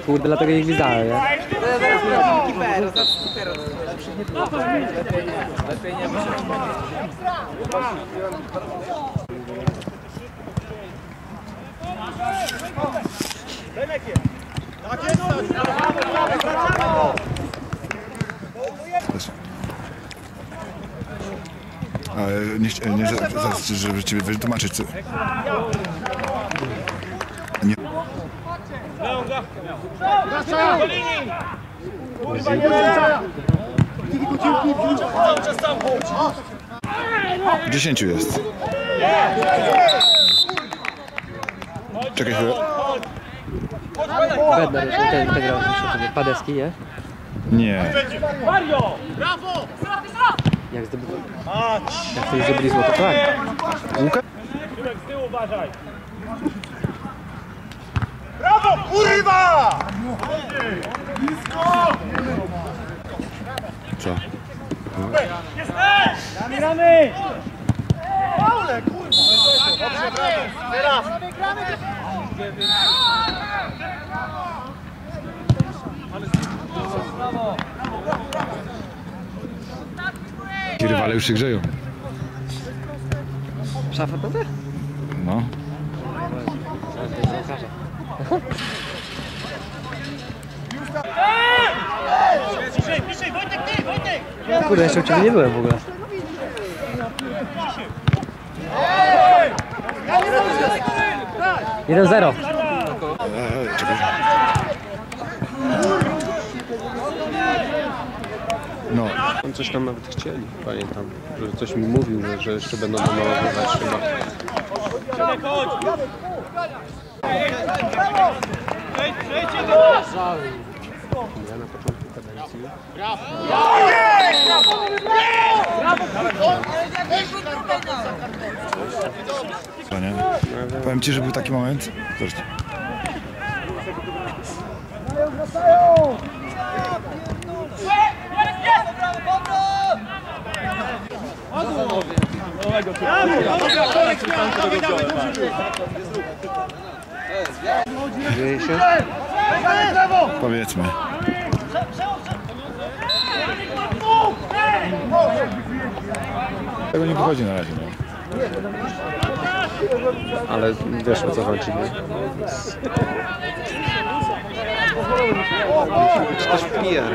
kurde, dlatego ich widziałem, nie? Lepiej nie muszę. Ale nie żeby ciebie wytłumaczyć co. Nie. Kurwa, nie ma! 10 jest. Czekaj chwilę. Bednar, ten grał sobie. Padeski, nie? Nie. Mario! Brawo! Jak zdobył... Jak to już zdobyli złoto, tak? Łukasz? Z tyłu uważaj! Brawo, kurwa! Blisko! Co? Ramy! Ale kurwa! Dobrze, brawo! Teraz! Ci rywale już się grzeją. Szafa to ty? No. Piszej, Wojtek, ty, Wojtek! Kurde, jeszcze u ciebie nie byłem w ogóle. Jeden 0. Czekaj. No. On coś tam nawet chcieli, pamiętam, że coś mi mówił, że jeszcze będą domalowywać chyba. Ja na początku kadencji. Nie? Powiem ci, że był taki moment. Zresztą. Dzieje się? Powiedzmy. Tego nie wychodzi na razie. No. Ale wiesz o co chodzi, nie? Czy też PR?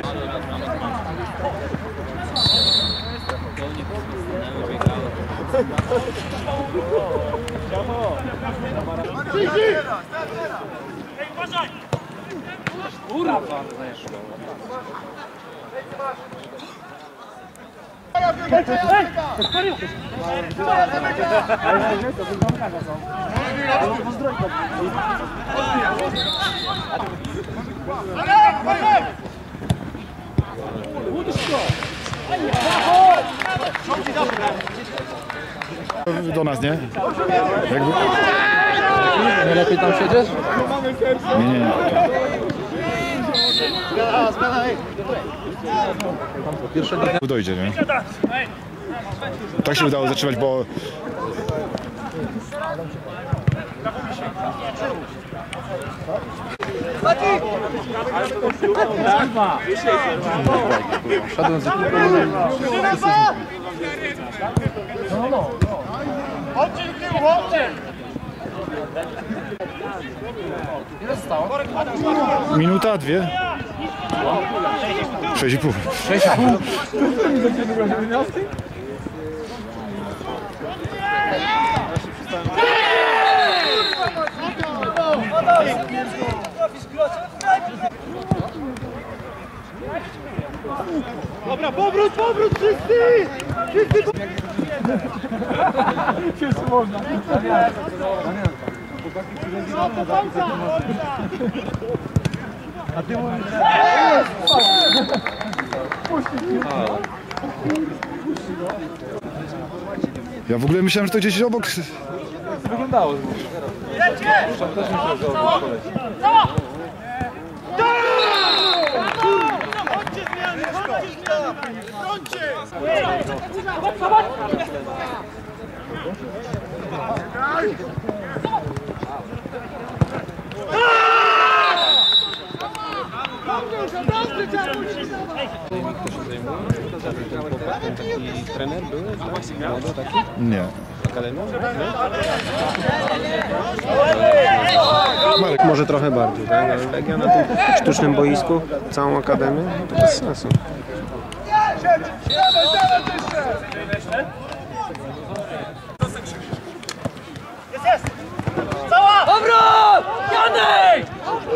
Do nas, nie? Jakby... Nie lepiej tam siedzieć? Nie. Dojdzie, nie? Tak się udało zatrzymać, bo... Szedłem z Minuta, 2? 6,5. 6,5. Dobra, powrót, wszyscy! Wszyscy można. A ty mówisz... Ja w ogóle myślałem, że to gdzieś obok... Wyglądało. Kto się zajmuje? Ten chłopak, ten taki trener był? Młody taki? Nie. Akademią? Może trochę bardziej, tak? Ale Legia na tym sztucznym boisku, całą akademię, no to bez sensu. Obrót! Janek!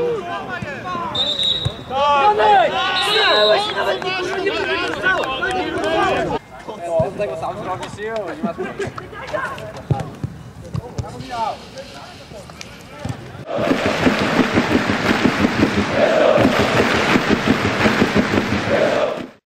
Janek! Strzelałeś i nawet nie wykorzystał! Z tego sam zrobisz ją, nie masz problemu.